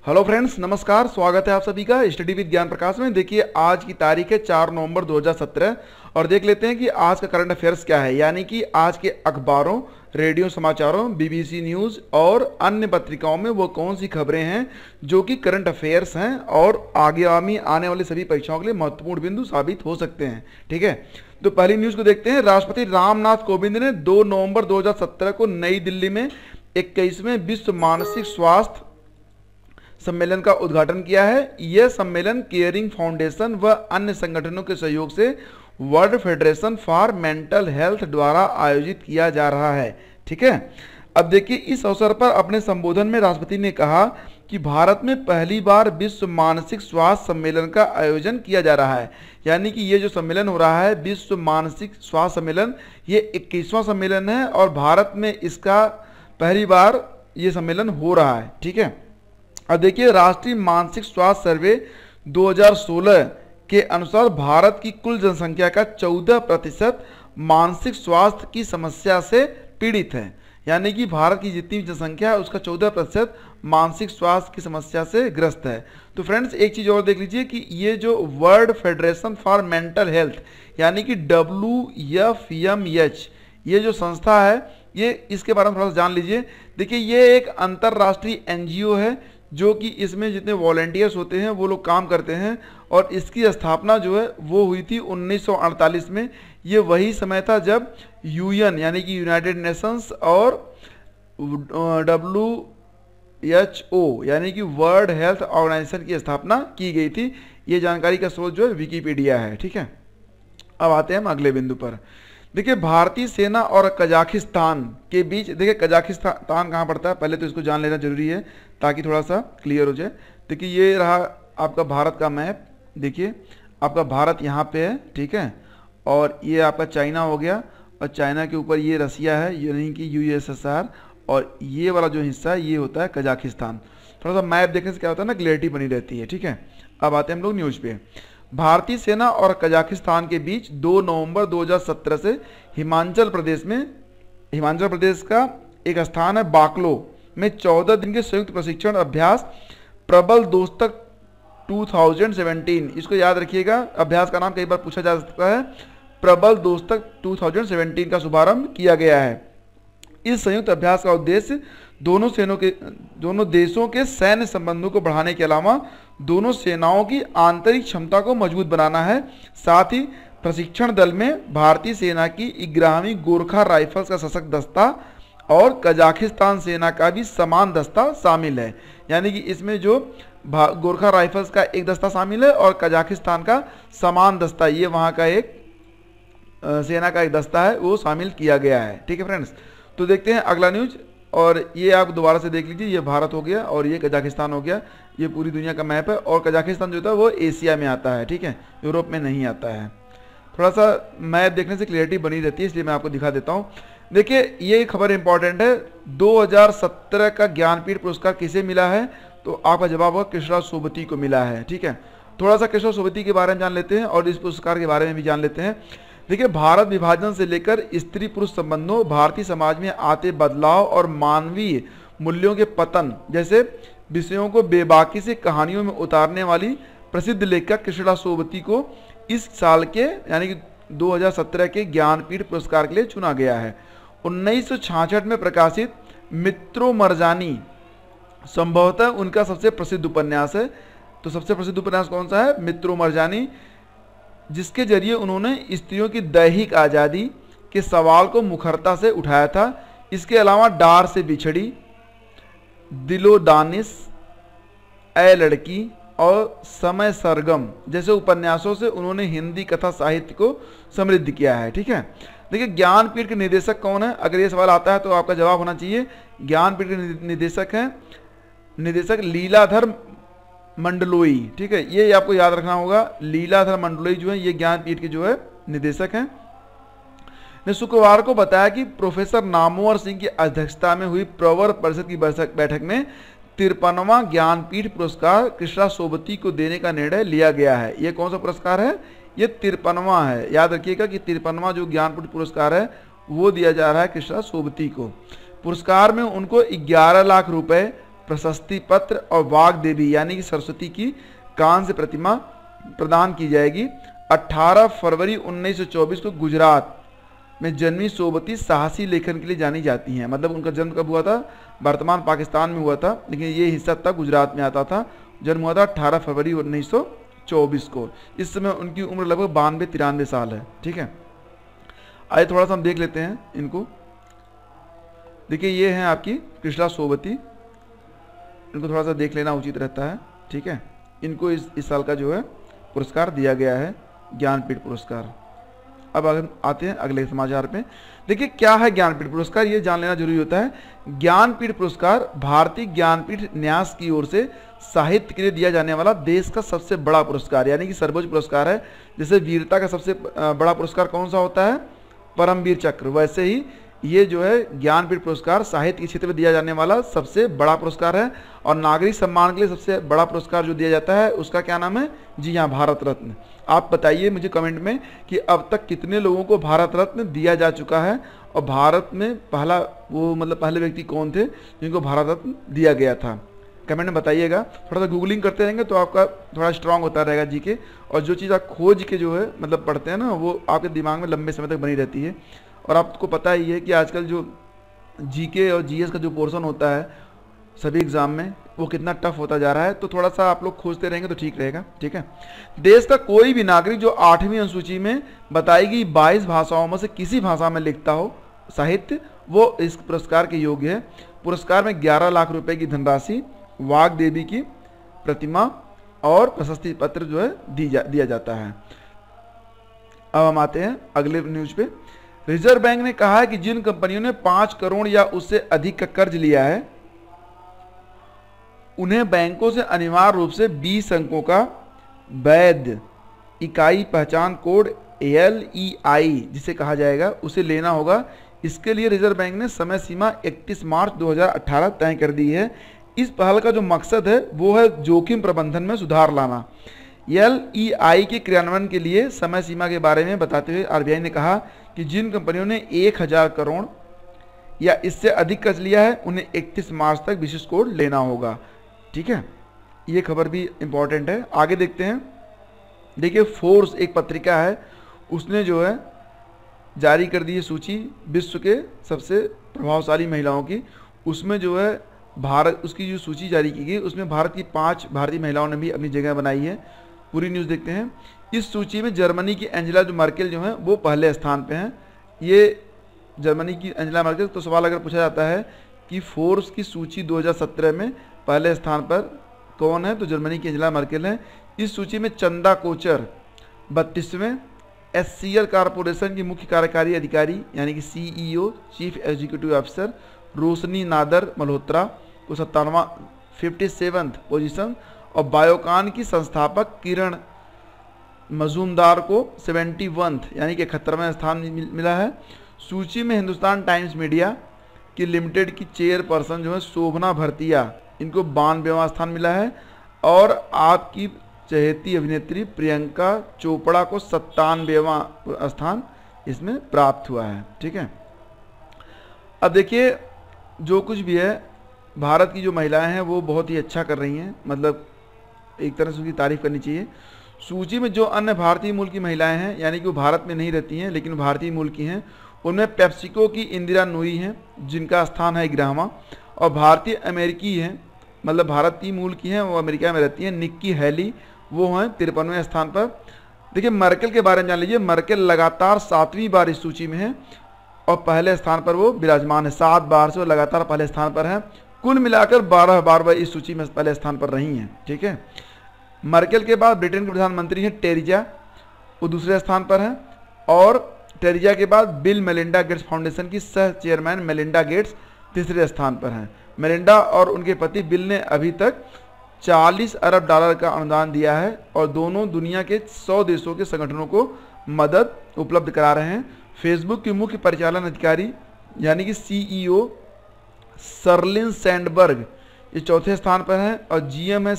Hello friends, नमस्कार। स्वागत है आप सभी का स्टडी विद ज्ञान प्रकाश में। देखिए, आज की तारीख है 4 नवंबर 2017 और देख लेते हैं कि आज का करंट अफेयर्स क्या है। यानी कि आज के अखबारों, रेडियो समाचारों, बीबीसी न्यूज़ और अन्य पत्रिकाओं में वो कौन सी खबरें हैं जो कि करंट अफेयर्स हैं और आगामी आने वाली सभी परीक्षाओं के लिए महत्वपूर्ण बिंदु साबित हो सकते हैं। ठीक है, तो पहली न्यूज़ को देखते हैं। राष्ट्रपति रामनाथ कोविंद ने 2 नवंबर 2017 को नई दिल्ली में 21वें विश्व मानसिक स्वास्थ्य सम्मेलन का उद्घाटन किया है। यह सम्मेलन केयरिंग फाउंडेशन व अन्य संगठनों के सहयोग से World Federation for Mental Health द्वारा आयोजित किया जा रहा है। ठीक है, अब देखिए, इस अवसर पर अपने संबोधन में राष्ट्रपति ने कहा कि भारत में पहली बार विश्व मानसिक स्वास्थ्य सम्मेलन का आयोजन किया जा रहा है। यानी कि ये जो सम्मेलन हो रहा है, विश्व मानसिक स्वास्थ्य सम्मेलन, ये 21वां सम्मेलन है और भारत में इसका पहली बार ये सम्मेलन हो रहा है। ठीक है, अब देखिए, राष्ट्रीय मानसिक स्वास्थ्य सर्वे 2016 के अनुसार भारत की कुल जनसंख्या का 14% मानसिक स्वास्थ्य की समस्या से पीड़ित है। यानी कि भारत की जितनी जनसंख्या है उसका 14% मानसिक स्वास्थ्य की समस्या से ग्रस्त है। तो फ्रेंड्स, एक चीज़ और देख लीजिए कि ये जो World Federation for Mental Health यानी कि WFMH ये जो संस्था है, ये इसके बारे में थोड़ा सा जान लीजिए। देखिए, ये एक अंतर्राष्ट्रीय NGO है जो कि इसमें जितने वॉलेंटियर्स होते हैं वो लोग काम करते हैं और इसकी स्थापना जो है वो हुई थी 1948 में। ये वही समय था जब UN यानी कि यूनाइटेड नेशंस और WHO यानी कि वर्ल्ड हेल्थ ऑर्गेनाइजेशन की स्थापना की गई थी। ये जानकारी का स्रोत जो है विकिपीडिया है। ठीक है, अब आते हैं हम अगले बिंदु पर। देखिए, भारतीय सेना और कजाकिस्तान के बीच, देखिए कजाकिस्तान कहाँ पड़ता है, पहले तो इसको जान लेना जरूरी है ताकि थोड़ा सा क्लियर हो जाए। देखिए, ये रहा आपका भारत का मैप। देखिए, आपका भारत यहाँ पे है। ठीक है, और ये आपका चाइना हो गया और चाइना के ऊपर ये रसिया है यानी कि USSR और ये वाला जो हिस्सा है ये होता है कजाकिस्तान। थोड़ा सा मैप देखने से क्या होता है ना, क्लियरिटी बनी रहती है। ठीक है, अब आते हैं हम लोग न्यूज़ पे। भारतीय सेना और कजाकिस्तान के बीच 2 नवंबर 2017 से हिमाचल प्रदेश का एक स्थान है बाकलो में 14 दिन के संयुक्त प्रशिक्षण अभ्यास प्रबल दोस्तक 2017, इसको याद रखिएगा। अभ्यास का नाम कई बार पूछा जा सकता है। प्रबल दोस्तक 2017 का शुभारंभ किया गया है। इस संयुक्त अभ्यास का उद्देश्य दोनों देशों के सैन्य संबंधों को बढ़ाने के अलावा दोनों सेनाओं की आंतरिक क्षमता को मजबूत बनाना है। साथ ही प्रशिक्षण दल में भारतीय सेना की 11वीं गोरखा राइफल्स का सशक्त दस्ता और कजाकिस्तान सेना का भी समान दस्ता शामिल है। यानी कि इसमें जो गोरखा राइफल्स का एक दस्ता शामिल है और कजाकिस्तान का समान दस्ता, ये वहाँ का एक सेना का एक दस्ता है, वो शामिल किया गया है। ठीक है फ्रेंड्स, तो देखते हैं अगला न्यूज़। और ये आप दोबारा से देख लीजिए, ये भारत हो गया और ये कजाकिस्तान हो गया। ये पूरी दुनिया का मैप है और कजाकिस्तान जो होता है वो एशिया में आता है। ठीक है, यूरोप में नहीं आता है। थोड़ा सा मैप देखने से क्लियरिटी बनी रहती है, इसलिए मैं आपको दिखा देता हूँ। देखिए, ये खबर इंपॉर्टेंट है। 2017 का ज्ञानपीठ पुरस्कार किसे मिला है? तो आपका जवाब होगा कृष्णा सोबती को मिला है। ठीक है, थोड़ा सा कृष्णा सोबती के बारे में जान लेते हैं और इस पुरस्कार के बारे में भी जान लेते हैं। देखिए, भारत विभाजन से लेकर स्त्री पुरुष संबंधों, भारतीय समाज में आते बदलाव और मानवीय मूल्यों के पतन जैसे विषयों को बेबाकी से कहानियों में उतारने वाली प्रसिद्ध लेखक कृष्णा सोबती को इस साल के यानी कि 2017 के ज्ञानपीठ पुरस्कार के लिए चुना गया है। 1966 में प्रकाशित मित्रों मरजानी संभवतः उनका सबसे प्रसिद्ध उपन्यास है। तो सबसे प्रसिद्ध उपन्यास कौन सा है? मित्रों मरजानी, जिसके जरिए उन्होंने स्त्रियों की दैहिक आज़ादी के सवाल को मुखरता से उठाया था। इसके अलावा डार से बिछड़ी, दिलो दानिश, ए लड़की और समय सरगम जैसे उपन्यासों से उन्होंने हिंदी कथा साहित्य को समृद्ध किया है। ठीक है, देखिए, ज्ञानपीठ के निदेशक कौन है? अगर ये सवाल आता है तो आपका जवाब होना चाहिए ज्ञानपीठ के निदेशक हैं निदेशक लीलाधर मंडलोई। ठीक है, ये आपको याद रखना होगा। लीलाधर मंडलोई जो है ये ज्ञानपीठ के जो है निदेशक हैं। ने शुक्रवार को बताया कि प्रोफेसर नामवर सिंह की अध्यक्षता में हुई प्रवर परिषद की बैठक में 53वां ज्ञानपीठ पुरस्कार कृष्णा सोबती को देने का निर्णय लिया गया है। ये कौन सा पुरस्कार है? ये 53वां है। याद रखिएगा कि 53वां जो ज्ञानपीठ पुरस्कार है वो दिया जा रहा है कृष्णा सोबती को। पुरस्कार में उनको 11 लाख रुपए प्रशस्ति पत्र और वाग देवी यानी कि सरस्वती की कांस्य प्रतिमा प्रदान की जाएगी। 18 फरवरी 1924 को गुजरात में जन्मी सोबती साहसी लेखन के लिए जानी जाती हैं। मतलब उनका जन्म कब हुआ था? वर्तमान पाकिस्तान में हुआ था, लेकिन ये हिस्सा तब गुजरात में आता था। जन्म हुआ था 18 फरवरी 1924 को। इस समय उनकी उम्र लगभग 92-93 साल है। ठीक है, आइए थोड़ा सा हम देख लेते हैं इनको। देखिए ये हैं आपकी कृष्णा सोबती, इनको थोड़ा सा देख लेना उचित रहता है। ठीक है, इनको इस साल का जो है पुरस्कार दिया गया है, ज्ञानपीठ पुरस्कार। अब आते हैं अगले समाचार पे। देखिए क्या है ज्ञानपीठ पुरस्कार, ये जान लेना जरूरी होता है। ज्ञानपीठ पुरस्कार भारतीय ज्ञानपीठ न्यास की ओर से साहित्य के लिए दिया जाने वाला देश का सबसे बड़ा पुरस्कार यानी कि सर्वोच्च पुरस्कार है। जैसे वीरता का सबसे बड़ा पुरस्कार कौन सा होता है? परमवीर चक्र। वैसे ही ये जो है ज्ञानपीठ पुरस्कार साहित्य के क्षेत्र में दिया जाने वाला सबसे बड़ा पुरस्कार है। और नागरिक सम्मान के लिए सबसे बड़ा पुरस्कार जो दिया जाता है उसका क्या नाम है? जी हाँ, भारत रत्न। आप बताइए मुझे कमेंट में कि अब तक कितने लोगों को भारत रत्न दिया जा चुका है, और भारत में पहला पहले व्यक्ति कौन थे जिनको भारत रत्न दिया गया था? कमेंट में बताइएगा। थोड़ा सा गूगलिंग करते रहेंगे तो आपका थोड़ा स्ट्रांग होता रहेगा जीके, और जो चीज़ आप खोज के जो है पढ़ते हैं ना, वो आपके दिमाग में लंबे समय तक बनी रहती है। और आपको पता ही है कि आजकल जो जीके और जीएस का जो पोर्शन होता है सभी एग्जाम में वो कितना टफ होता जा रहा है, तो थोड़ा सा आप लोग खोजते रहेंगे तो ठीक रहेगा। ठीक है, देश का कोई भी नागरिक जो 8वीं अनुसूची में बताई गई 22 भाषाओं में से किसी भाषा में लिखता हो साहित्य, वो इस पुरस्कार के योग्य है। पुरस्कार में 11 लाख रुपए की धनराशि, वाग देवी की प्रतिमा और प्रशस्ति पत्र जो है दिया जाता है। अब हम आते हैं अगले न्यूज पे। रिजर्व बैंक ने कहा है कि जिन कंपनियों ने 5 करोड़ या उससे अधिक का कर्ज लिया है उन्हें बैंकों से अनिवार्य रूप से 20 अंकों का वैध इकाई पहचान कोड LEI जिसे कहा जाएगा उसे लेना होगा। इसके लिए रिजर्व बैंक ने समय सीमा 31 मार्च 2018 तय कर दी है। इस पहल का जो मकसद है वो है जोखिम प्रबंधन में सुधार लाना। LEI के क्रियान्वयन के लिए समय सीमा के बारे में बताते हुए RBI ने कहा कि जिन कंपनियों ने 1000 करोड़ या इससे अधिक कर्ज लिया है उन्हें 31 मार्च तक विशिष्ट कोड लेना होगा। ठीक है, ये खबर भी इंपॉर्टेंट है। आगे देखते हैं। देखिए फोर्स एक पत्रिका है, उसने जो है जारी कर दी है सूची विश्व के सबसे प्रभावशाली महिलाओं की। उसमें जो है भारत, उसकी जो सूची जारी की गई उसमें भारत की 5 भारतीय महिलाओं ने भी अपनी जगह बनाई है। पूरी न्यूज़ देखते हैं। इस सूची में जर्मनी की एंजेला मर्केल जो है वो पहले स्थान पे हैं। ये जर्मनी की एंजेला मर्केल, तो सवाल अगर पूछा जाता है कि फोर्ब्स की सूची 2017 में पहले स्थान पर कौन है, तो जर्मनी की एंजेला मर्केल है। इस सूची में चंदा कोचर 32वें, SCL कॉरपोरेशन की मुख्य कार्यकारी अधिकारी यानी कि CEO chief executive officer Roshni Nadar Malhotra को 57th पोजीशन, और बायोकान की संस्थापक किरण मजूमदार को 71th यानी कि 71वें स्थान मिला है। सूची में हिंदुस्तान टाइम्स मीडिया की लिमिटेड की चेयरपर्सन जो है शोभना भरतिया, इनको 92वां स्थान मिला है। और आपकी चहेती अभिनेत्री प्रियंका चोपड़ा को 97वां स्थान इसमें प्राप्त हुआ है। ठीक है, अब देखिए जो कुछ भी है, भारत की जो महिलाएं हैं वो बहुत ही अच्छा कर रही हैं, मतलब एक तरह से उनकी तारीफ करनी चाहिए। सूची में जो अन्य भारतीय मूल की महिलाएं हैं यानी कि वो भारत में नहीं रहती हैं लेकिन भारतीय मूल की हैं, उनमें पेप्सिको की इंदिरा नूई हैं जिनका स्थान है 11वां, और भारतीय अमेरिकी हैं, मतलब भारतीय मूल की हैं, वो अमेरिका में रहती हैं, निक्की हैली, वो हैं 53वें स्थान पर। देखिए मर्केल के बारे में जान लीजिए। मर्केल लगातार 7वीं बार इस सूची में है और पहले स्थान पर वो विराजमान है। 7 बार से वो लगातार पहले स्थान पर है। कुल मिलाकर 12 बार वह इस सूची में पहले स्थान पर रही हैं। ठीक है, मर्केल के बाद ब्रिटेन के प्रधानमंत्री हैं टेरिजा, वो दूसरे स्थान पर हैं, और टेरिजा के बाद बिल मेलिंडा गेट्स फाउंडेशन की सह चेयरमैन मेलिंडा गेट्स तीसरे स्थान पर हैं। मेलिंडा और उनके पति बिल ने अभी तक $40 अरब का अनुदान दिया है और दोनों दुनिया के 100 देशों के संगठनों को मदद उपलब्ध करा रहे हैं। फेसबुक के मुख्य परिचालन अधिकारी यानी कि CEO सर्लिन सैंडबर्ग ये 4थे स्थान पर हैं, और GM है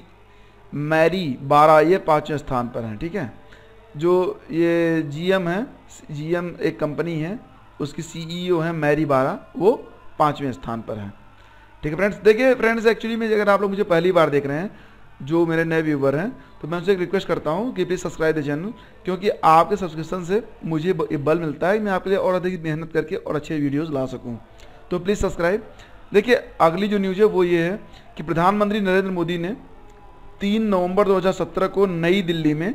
मैरी 12, ये 5वें स्थान पर हैं। ठीक है, जो ये GM है, GM एक कंपनी है, उसकी CEO है मैरी 12, वो 5वें स्थान पर है। ठीक है फ्रेंड्स। देखिए फ्रेंड्स, एक्चुअली में अगर आप लोग मुझे पहली बार देख रहे हैं, जो मेरे नए व्यूवर हैं, तो मैं उनसे एक रिक्वेस्ट करता हूं कि प्लीज़ सब्सक्राइब द चैनल, क्योंकि आपके सब्सक्रिप्शन से मुझे बल मिलता है, मैं आपके लिए और अधिक मेहनत करके और अच्छे वीडियोज़ ला सकूँ। तो प्लीज़ सब्सक्राइब। देखिए अगली जो न्यूज़ है वो ये है कि प्रधानमंत्री नरेंद्र मोदी ने 3 नवंबर 2017 को नई दिल्ली में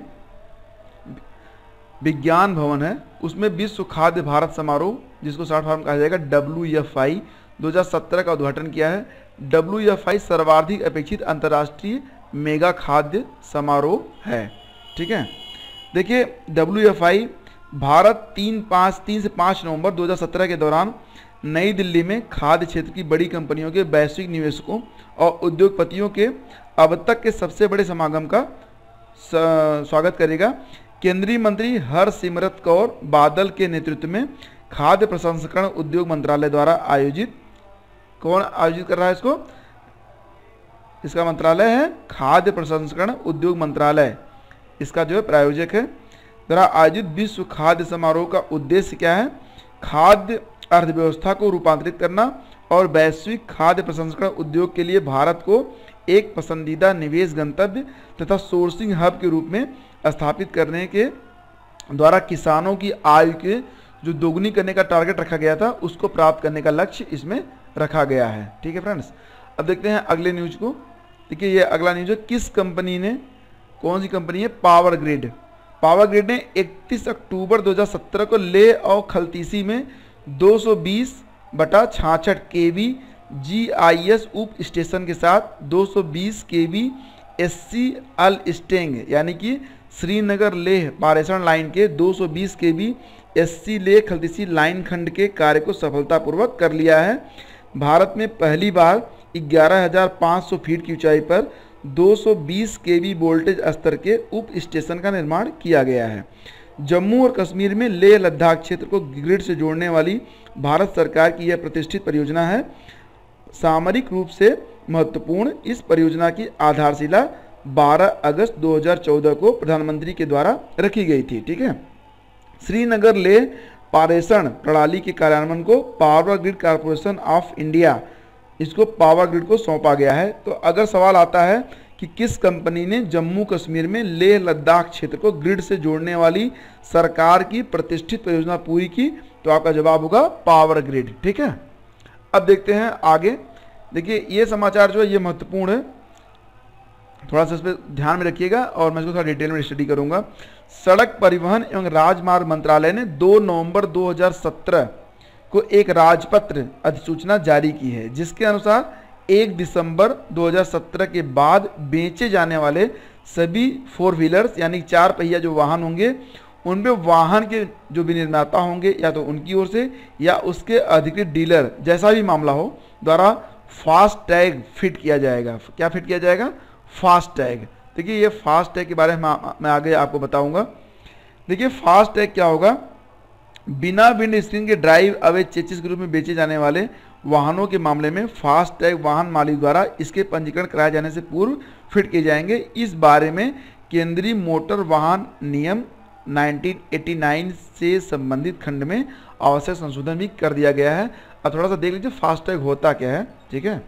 विज्ञान भवन है, उसमें विश्व खाद्य भारत समारोह, जिसको शॉर्ट फॉर्म कहा जाएगा WFI 2017 का उद्घाटन किया है। WFI सर्वाधिक अपेक्षित अंतर्राष्ट्रीय मेगा खाद्य समारोह है। ठीक है, देखिए WFI भारत 3 से 5 नवंबर 2017 के दौरान नई दिल्ली में खाद्य क्षेत्र की बड़ी कंपनियों के वैश्विक निवेशकों और उद्योगपतियों के अब तक के सबसे बड़े समागम का स्वागत करेगा। केंद्रीय मंत्री हरसिमरत कौर बादल के नेतृत्व में खाद्य प्रसंस्करण उद्योग मंत्रालय द्वारा आयोजित, कौन आयोजित कर रहा है इसको? इसका मंत्रालय है खाद्य प्रसंस्करण उद्योग मंत्रालय, इसका जो है प्रायोजक है, द्वारा आयोजित विश्व खाद्य समारोह का उद्देश्य क्या है? खाद्य अर्थव्यवस्था को रूपांतरित करना और वैश्विक खाद्य प्रसंस्करण उद्योग के लिए भारत को एक पसंदीदा निवेश गंतव्य तथा सोर्सिंग हब के रूप में स्थापित करने के द्वारा किसानों की आय के जो दोगुनी करने का टारगेट रखा गया था, उसको प्राप्त करने का लक्ष्य इसमें रखा गया है। ठीक है फ्रेंड्स, अब देखते हैं अगले न्यूज को। देखिए ये अगला न्यूज है, किस कंपनी ने, कौन सी कंपनी है? Power grid. पावर ग्रिड ने 31 अक्टूबर 2017 को लेह और खलतीसी में 220/66 kV GIS उप स्टेशन के साथ 220 kV SC अल स्टेंग यानी कि श्रीनगर लेह पारेषण लाइन के 220 kV SC Leh Khaltsi line खंड के कार्य को सफलतापूर्वक कर लिया है। भारत में पहली बार 11,500 फीट की ऊंचाई पर 220 kV वोल्टेज स्तर के उप स्टेशन का निर्माण किया गया है। जम्मू और कश्मीर में लेह लद्दाख क्षेत्र को ग्रिड से जोड़ने वाली भारत सरकार की यह प्रतिष्ठित परियोजना है। सामरिक रूप से महत्वपूर्ण इस परियोजना की आधारशिला 12 अगस्त 2014 को प्रधानमंत्री के द्वारा रखी गई थी। ठीक है, श्रीनगर लेह पारेषण प्रणाली के कार्यान्वयन को Power Grid Corporation of India, इसको पावर ग्रिड को सौंपा गया है। तो अगर सवाल आता है कि किस कंपनी ने जम्मू कश्मीर में लेह लद्दाख क्षेत्र को ग्रिड से जोड़ने वाली सरकार की प्रतिष्ठित परियोजना पूरी की, तो आपका जवाब होगा पावर ग्रिड। ठीक है, अब देखते हैं आगे। देखिए ये समाचार जो है ये महत्वपूर्ण है, थोड़ा सा इस पर ध्यान में रखिएगा और मैं इसको थोड़ा डिटेल में स्टडी करूंगा। सड़क परिवहन एवं राजमार्ग मंत्रालय ने 2 नवंबर 2017 को एक राजपत्र अधिसूचना जारी की है, जिसके अनुसार 1 दिसंबर 2017 के बाद बेचे जाने वाले सभी 4 व्हीलर्स यानी 4 पहिया जो वाहन होंगे, उनमें वाहन के जो भी निर्माता होंगे या तो उनकी ओर से या उसके अधिकृत डीलर, जैसा भी मामला हो, द्वारा फास्ट टैग फिट किया जाएगा। क्या फिट किया जाएगा? Fast tag. देखिए ये फास्ट टैग के बारे में मैं आगे आपको बताऊंगा। देखिए फास्ट टैग क्या होगा? बिना विंड स्क्रीन के ड्राइव अवे चेसिस के रूप में बेचे जाने वाले वाहनों के मामले में फास्ट टैग वाहन मालिक द्वारा इसके पंजीकरण कराए जाने से पूर्व फिट किए जाएंगे। इस बारे में केंद्रीय मोटर वाहन नियम 1989 से संबंधित खंड में आवश्यक संशोधन भी कर दिया गया है। अब थोड़ा सा देख लीजिए फास्ट टैग होता क्या है। ठीक है,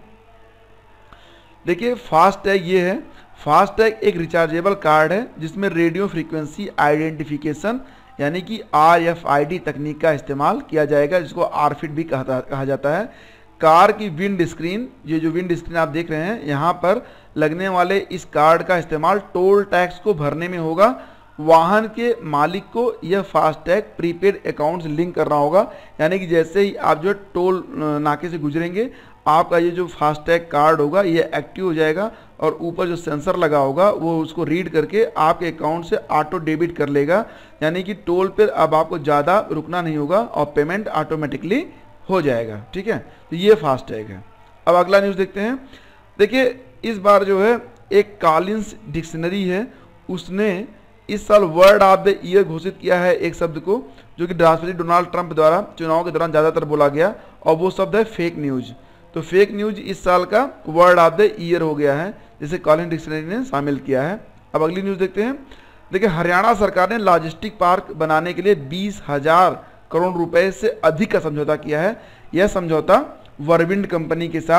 देखिए फास्ट टैग ये है, फास्ट टैग एक रिचार्जेबल कार्ड है जिसमें रेडियो फ्रीक्वेंसी आइडेंटिफिकेशन यानी कि RFID तकनीक का इस्तेमाल किया जाएगा, जिसको RFID भी कहा जाता है। कार की विंड स्क्रीन, ये जो विंड स्क्रीन आप देख रहे हैं, यहाँ पर लगने वाले इस कार्ड का इस्तेमाल टोल टैक्स को भरने में होगा। वाहन के मालिक को यह फास्टैग प्रीपेड अकाउंट से लिंक करना होगा, यानी कि जैसे ही आप जो टोल नाके से गुजरेंगे, आपका ये जो फास्टैग कार्ड होगा ये एक्टिव हो जाएगा और ऊपर जो सेंसर लगा होगा वो उसको रीड करके आपके अकाउंट से ऑटो डेबिट कर लेगा, यानी कि टोल पर अब आपको ज़्यादा रुकना नहीं होगा और पेमेंट ऑटोमेटिकली हो जाएगा। ठीक है, तो ये फास्टैग है। अब अगला न्यूज़ देखते हैं। देखिए इस बार जो है एक कॉलिंस डिक्शनरी है, उसने इस साल वर्ड ऑफ द ईयर घोषित किया है एक शब्द को, जो कि राष्ट्रपति डोनाल्ड ट्रंप द्वारा चुनाव के दौरान ज़्यादातर बोला गया, और वो शब्द है फेक न्यूज़। तो फेक न्यूज़ इस साल का वर्ड ऑफ द ईयर हो गया है, जिसे कॉलिंस डिक्शनरी ने शामिल किया है। अब अगली न्यूज़ देखते हैं। देखिए हरियाणा सरकार ने लॉजिस्टिक पार्क बनाने के लिए 20,000 करोड़ रुपए से अधिक का समझौता किया है। यह समझौता वरविंड कंपनी के साथ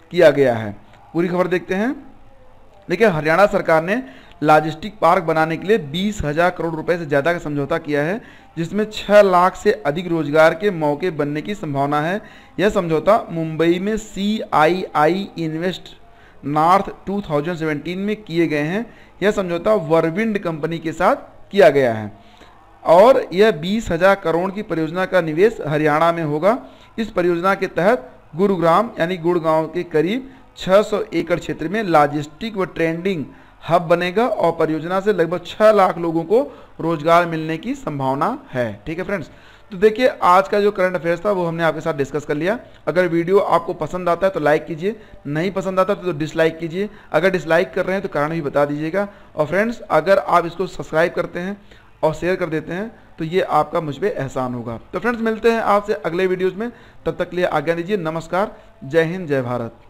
किया गया है। पूरी खबर देखते हैं। देखिए, हरियाणा सरकार ने लॉजिस्टिक पार्क बनाने के लिए 20,000 करोड़ रुपए से ज़्यादा का समझौता किया है, जिसमें 6 लाख से अधिक रोजगार के मौके बनने की संभावना है। यह समझौता मुंबई में CII इन्वेस्ट नॉर्थ 2017 में किए गए हैं। यह समझौता वर्विंड कंपनी के साथ किया गया है और यह 20,000 करोड़ की परियोजना का निवेश हरियाणा में होगा। इस परियोजना के तहत गुरुग्राम यानी गुड़गांव के करीब 600 एकड़ क्षेत्र में लॉजिस्टिक व ट्रेडिंग हब बनेगा और परियोजना से लगभग 6 लाख लोगों को रोजगार मिलने की संभावना है। ठीक है फ्रेंड्स, तो देखिए आज का जो करंट अफेयर्स था वो हमने आपके साथ डिस्कस कर लिया। अगर वीडियो आपको पसंद आता है तो लाइक कीजिए, नहीं पसंद आता तो डिसलाइक कीजिए। अगर डिसलाइक कर रहे हैं तो कारण भी बता दीजिएगा। और फ्रेंड्स, अगर आप इसको सब्सक्राइब करते हैं और शेयर कर देते हैं तो ये आपका मुझ पर एहसान होगा। तो फ्रेंड्स, मिलते हैं आपसे अगले वीडियोज़ में, तब तक के लिए आज्ञा दीजिए। नमस्कार, जय हिंद, जय भारत।